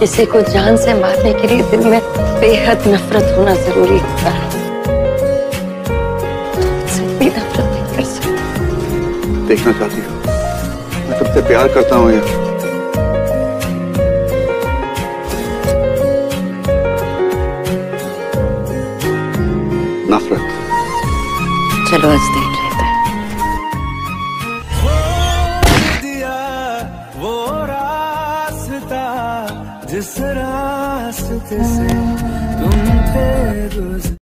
किसी को जान से मारने के लिए दिल में बेहद नफरत होना जरूरी होता है। तुमसे भी नफरत नहीं कर सकती। देखना चाहती हो मैं तुमसे प्यार करता हूँ या नफरत? चलो आज देख लेते हैं। वो रास्ता जिस रास्ते से तुम थे गुजरे।